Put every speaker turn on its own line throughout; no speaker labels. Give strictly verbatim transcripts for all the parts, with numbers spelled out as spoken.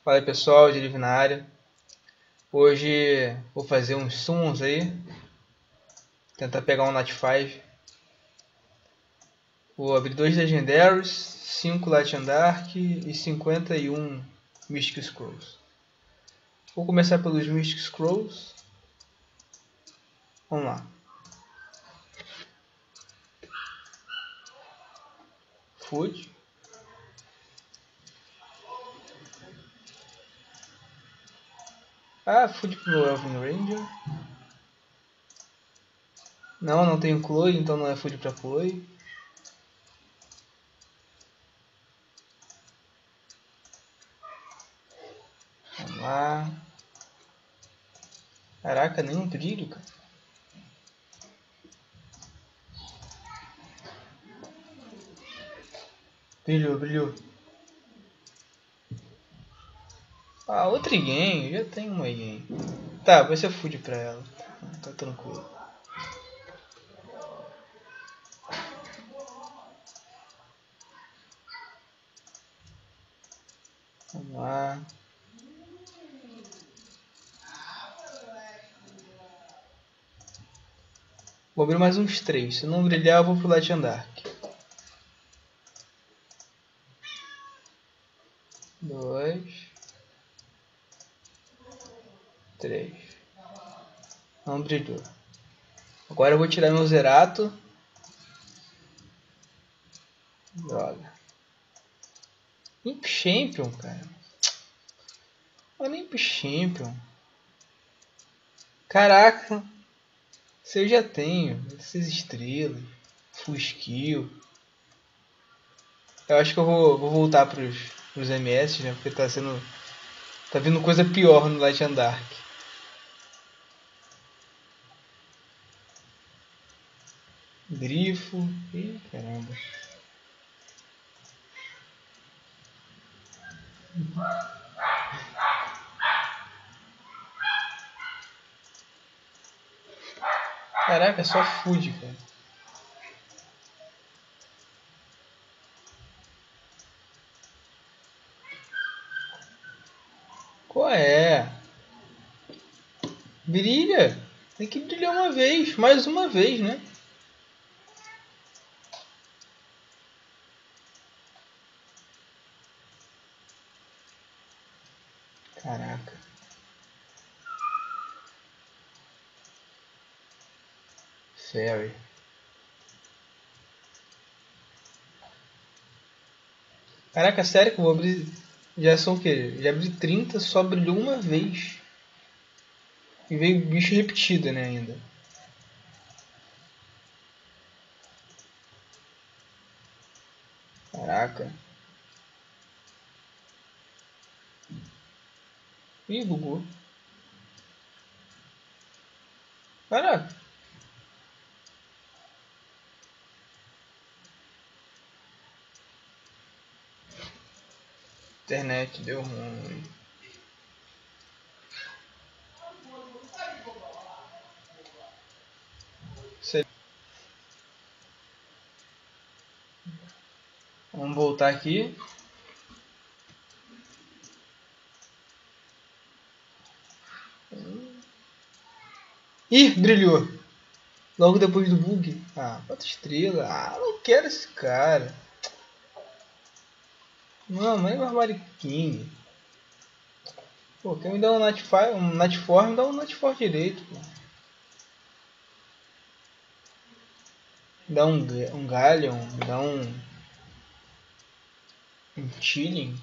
Fala aí pessoal, Derive na área. Hoje vou fazer uns summons aí. Tentar pegar um Nat cinco. Vou abrir dois Legendaries, cinco Legend Arc e cinquenta e um Mystic Scrolls. Vou começar pelos Mystic Scrolls. Vamos lá. Food. Ah, Food pro Elven Ranger. Não, não tenho Chloe, então não é Food pra Chloe. Vamos lá. Caraca, nenhum brilho, cara. Brilhou, brilhou. Ah, outra game, já tem uma game. Tá, vai ser food pra ela. Tá tranquilo. Vamos lá. Vou abrir mais uns três. Se não brilhar, eu vou pro Legend Arc. Dois. Três. Não brilhou. Agora eu vou tirar meu Zerato. Droga. Imp Champion, cara. Olha Imp Champion. Caraca. Se eu já tenho. Seis estrelas. Full skill. Eu acho que eu vou, vou voltar pros, pros M S, né? Porque tá sendo... Tá vindo coisa pior no Legend Arc. Grifo. Ih, caramba. Caraca, é só food, cara. Qual é? Brilha. Tem que brilhar uma vez. Mais uma vez, né? Caraca. Fairy. Caraca, sério que eu vou abrir... Já são o quê? Já abri trinta, só brilhou uma vez. E veio bicho repetido, né, ainda. Caraca. Ih, bugou. Caraca. Internet deu ruim. Vamos voltar aqui. Ih, brilhou. Logo depois do bug. Ah, quatro estrelas. Ah, não quero esse cara. Não, não é Barbaric King. Pô, quer me dar um Nat cinco, um Nat quatro, me dá um Nat quatro direito, pô. Me dá um, um Galleon, me dá um... Um Chilling.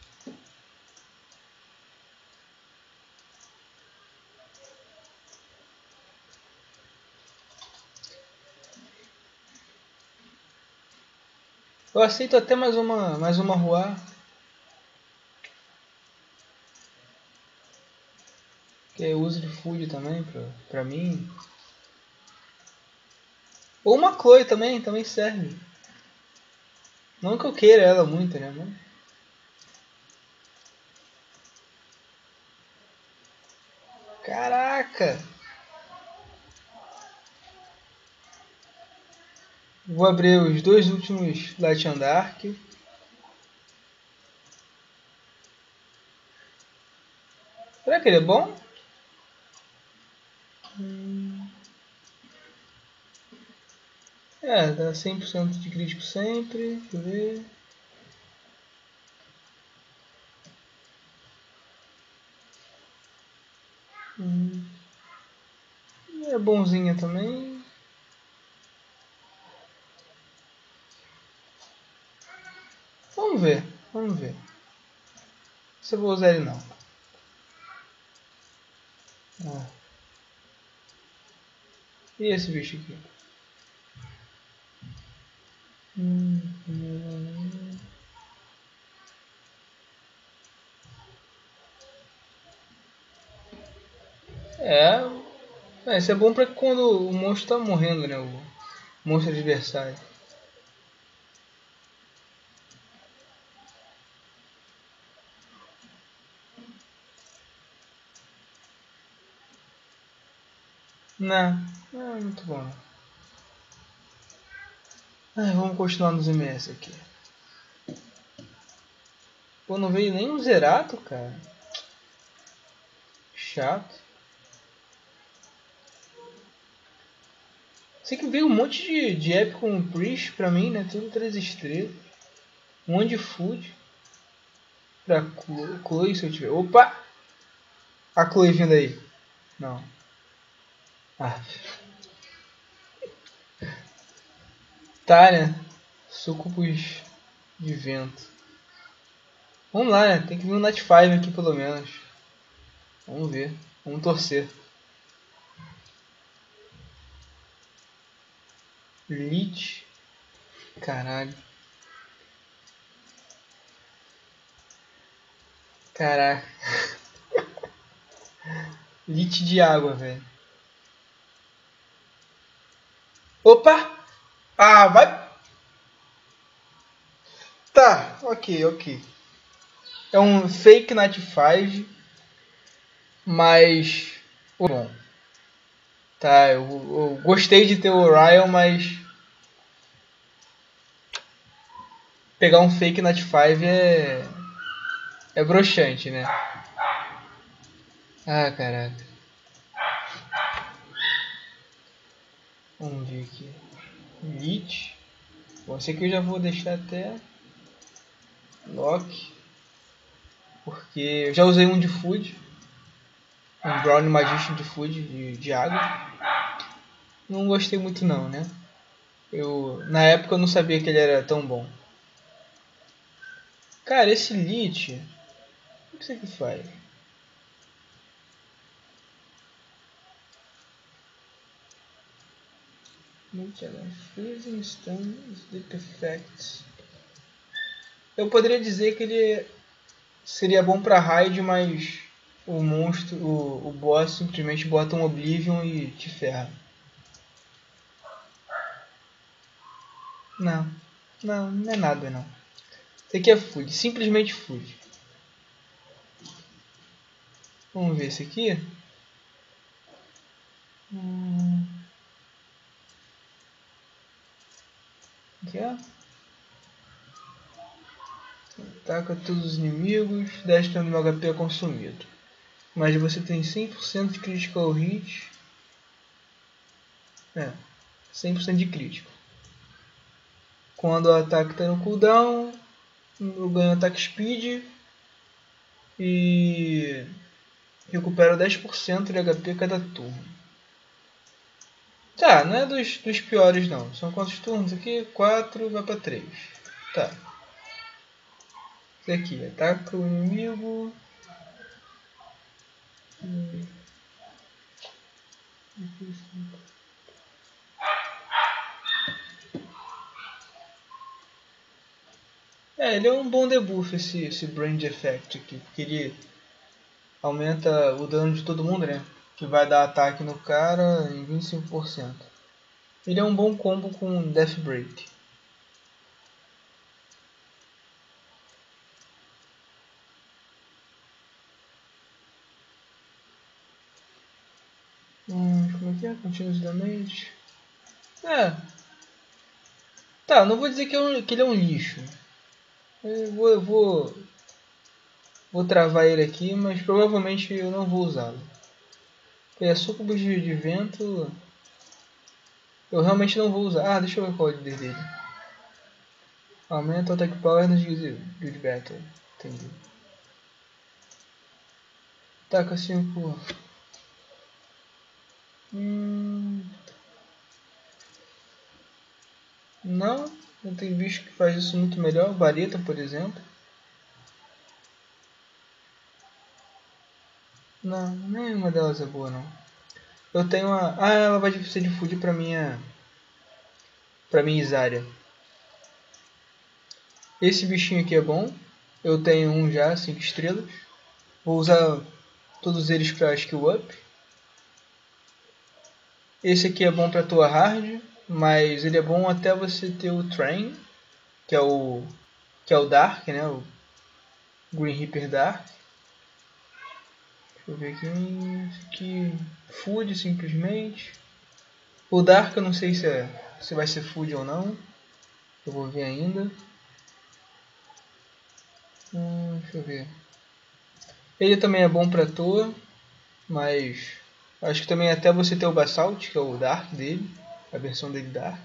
Eu aceito até mais uma, mais uma rua. Que eu uso de food também pra, pra mim. Ou uma Chloe também, também serve. Não que eu queira ela muito, né? Mas... Caraca! Vou abrir os dois últimos Legend Arc. Será que ele é bom? Hum. É, dá cem por cento de crítico sempre. Deixa eu ver. Hum. É bonzinha também. Vamos ver, vamos ver. Se eu vou usar ele não. Ah. E esse bicho aqui? Hum, hum. É, é, isso é bom pra quando o monstro tá morrendo, né? O monstro adversário. Não, não é muito bom. Ah, vamos continuar nos M S aqui. Pô, não veio nem um Zerato, cara. Chato. Sei que veio um monte de, de épico com Priest pra mim, né? Tudo três estrelas. Um monte de food. Pra Chloe, se eu tiver. Opa! A Chloe vindo aí. Não. Ah. Tá, né? Sucubus de vento. Vamos lá, né? Tem que vir um Nat cinco aqui pelo menos. Vamos ver. Vamos torcer. Lich. Caralho. Caraca. Lich de água, velho. Opa! Ah, vai. Tá, ok, ok. É um fake Nat cinco, mas. Bom. Tá, eu, eu gostei de ter o Orion, mas. Pegar um fake Nat cinco é. É broxante, né? Ah, caraca. Vamos ver aqui. Lich. Bom, esse aqui eu já vou deixar até. Lock. Porque eu já usei um de food. Um Brown Magician de food, de, de água. Não gostei muito não, né? Eu, na época eu não sabia que ele era tão bom. Cara, esse Lich. O que isso aqui faz? Freezing, Stun, Sleep Effects. Eu poderia dizer que ele seria bom pra raid, mas o monstro, o, o boss simplesmente bota um Oblivion e te ferra. Não, não, não é nada não. Isso aqui é food, simplesmente food. Vamos ver esse aqui. Hum, aqui é. Ataca todos os inimigos, dez por cento do meu H P é consumido. Mas você tem cem por cento de critical hit. É, cem por cento de crítico. Quando o ataque está no cooldown, eu ganho ataque speed e recupero dez por cento de H P cada turno. Tá, não é dos, dos piores não. São quantos turnos aqui? quatro, vai para três. Tá. Esse aqui, ataca o inimigo. É, ele é um bom debuff esse, esse Brand Effect aqui, porque ele aumenta o dano de todo mundo, né? Que vai dar ataque no cara em vinte e cinco por cento. Ele é um bom combo com Death Break. Hum, como é que é? Continuous Damage. É. Tá, não vou dizer que, é um, que ele é um lixo. Eu vou, eu vou Vou travar ele aqui, mas provavelmente eu não vou usá-lo. É sucubus de, de vento. Eu realmente não vou usar. Ah, deixa eu ver qual é o líder dele. Aumenta o attack power nos Guild Battle. Entendi. Taca cinco. Hum... Não, não tem bicho que faz isso muito melhor. Vareta, por exemplo. Não, nenhuma delas é boa não. Eu tenho uma... Ah, ela vai ser de food pra minha... Pra minha Zarya. Esse bichinho aqui é bom. Eu tenho um já, cinco estrelas. Vou usar todos eles pra skill up. Esse aqui é bom pra tua hard, mas ele é bom até você ter o Train, que é o que é o Dark, né? O Green Reaper Dark. Deixa eu ver aqui, esse aqui Food simplesmente. O Dark eu não sei se, é, se vai ser Food ou não. Eu vou ver ainda. Hum, deixa eu ver. Ele também é bom pra toa, mas acho que também até você ter o Basalt, que é o Dark dele, a versão dele Dark.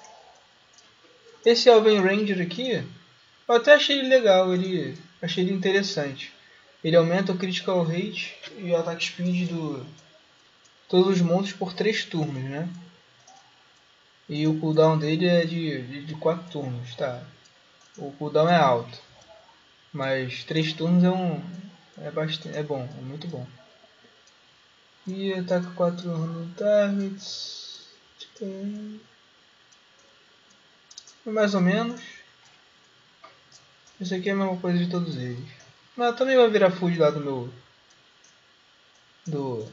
Esse Elven Ranger aqui, eu até achei ele legal, ele achei ele interessante. Ele aumenta o critical rate e o attack speed do todos os monstros por três turnos, né? E o cooldown dele é de, de, de quatro turnos, tá? O cooldown é alto, mas três turnos é um é bastante, é bom, é muito bom. E ataca quatro random targets. Mais ou menos. Isso aqui é a mesma coisa de todos eles. Mas também vai virar food lá do meu do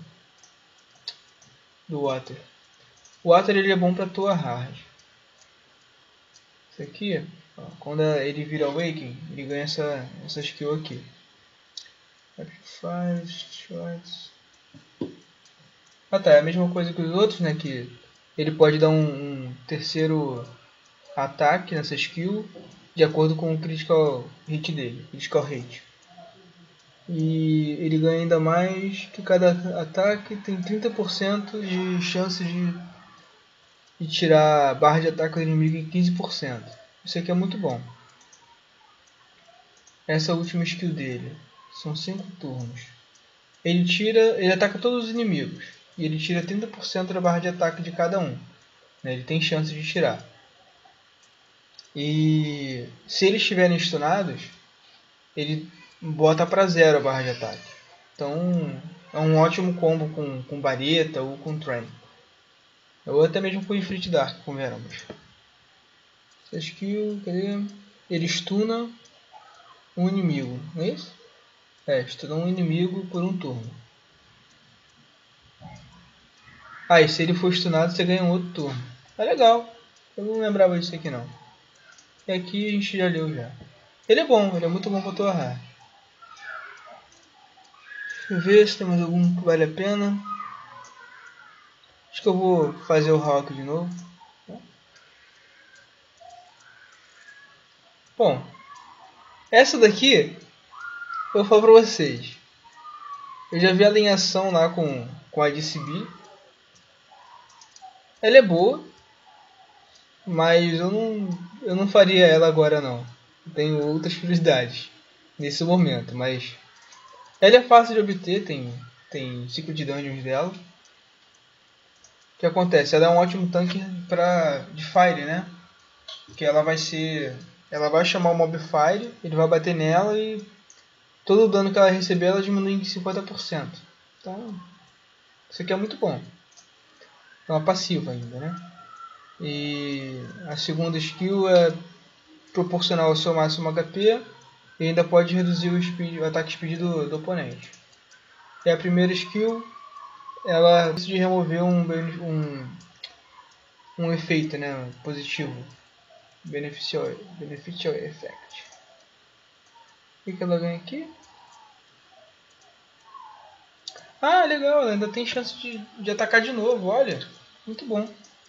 do water. O water ele é bom pra tua hard. Isso aqui, ó, quando ele vira awaken, ele ganha essa essa skill aqui. Fire, shots. Ah tá, é a mesma coisa que os outros, né? Que ele pode dar um, um terceiro ataque nessa skill de acordo com o critical hit dele, critical rate. E ele ganha ainda mais que cada ataque tem trinta por cento de chance de, de tirar a barra de ataque do inimigo em quinze por cento. Isso aqui é muito bom. Essa é a última skill dele. São cinco turnos. Ele tira, ele ataca todos os inimigos e ele tira trinta por cento da barra de ataque de cada um. Ele tem chance de tirar. E se eles estiverem stunados, ele bota para zero a barra de ataque. Então é um ótimo combo com, com Bareta ou com Train. Ou até mesmo com Ifrit Dark, convenhamos. Essa skill, cadê? Ele stuna um inimigo, não é isso? É, stuna um inimigo por um turno. Ah, e se ele for stunado, você ganha um outro turno. É legal. Eu não lembrava disso aqui não. E aqui a gente já leu já. Ele é bom, ele é muito bom para torrar. Deixa eu ver se tem mais algum que vale a pena. Acho que eu vou fazer o Hawk de novo. Bom, essa daqui eu falo pra vocês. Eu já vi ela em ação lá com, com a D C B. Ela é boa, mas eu não, eu não faria ela agora não. Eu tenho outras prioridades nesse momento, mas ela é fácil de obter, tem, tem ciclo de dungeons dela. O que acontece? Ela é um ótimo tanque pra, de Fire, né? Que ela vai ser, ela vai chamar o Mob Fire, ele vai bater nela e todo o dano que ela receber ela diminui em cinquenta por cento. Então, isso aqui é muito bom. É uma passiva ainda, né? E a segunda skill é proporcional ao seu máximo H P e ainda pode reduzir o, speed, o ataque speed do, do oponente. E a primeira skill, ela decide remover um, um, um efeito, né, positivo, beneficial, beneficial effect. O que ela ganha aqui? Ah, legal, ela ainda tem chance de, de atacar de novo, olha, muito bom.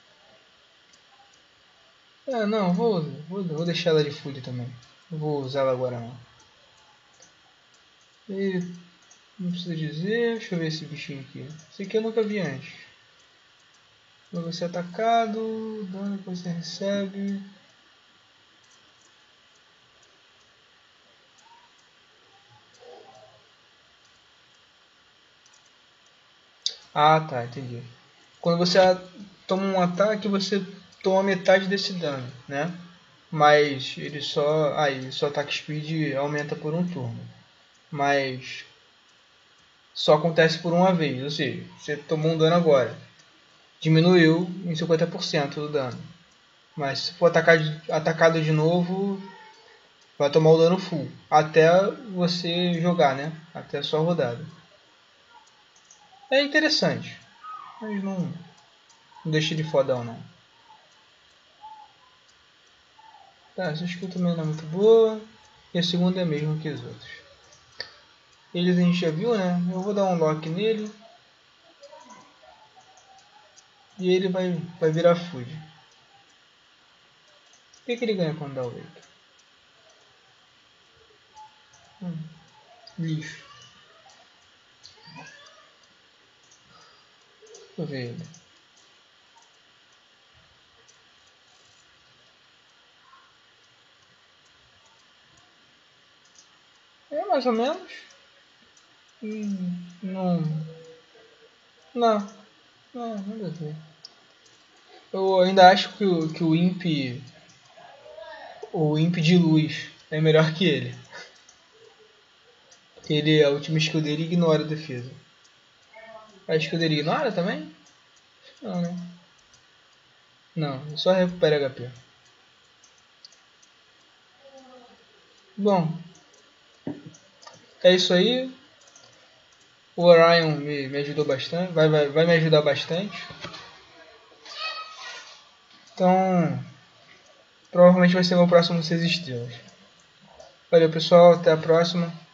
Ah, não, vou, vou, vou deixar ela de food também. Não vou usar ela agora não. E não precisa dizer. Deixa eu ver esse bichinho aqui. Esse aqui eu nunca vi antes. Quando você é atacado, dano que você recebe. Ah, tá, entendi. Quando você toma um ataque, você toma metade desse dano, né? Mas ele só, aí, ah, seu ataque speed aumenta por um turno. Mas só acontece por uma vez, ou seja, você tomou um dano agora, diminuiu em cinquenta por cento do dano. Mas se for atacar, atacado de novo, vai tomar o dano full, até você jogar, né? Até a sua rodada. É interessante, mas não, não deixa de fodão não. Tá, essa skill também não é muito boa. E a segunda é a mesma que os outros. Eles a gente já viu, né? Eu vou dar um lock nele. E ele vai, vai virar food. O que, que ele ganha quando dá o wake? Hum, lixo. Deixa eu ver ele. É mais ou menos. Hum, não. Não. Não, nada a ver. Eu ainda acho que o, que o Imp. O Imp de luz é melhor que ele. Ele, a última skill dele ignora a defesa. A skill dele ignora também? Não, né? Não, só recupera H P. Bom, é isso aí. O Orion me, me ajudou bastante. Vai, vai, vai me ajudar bastante. Então, provavelmente vai ser meu próximo seis estrelas. Valeu pessoal, até a próxima.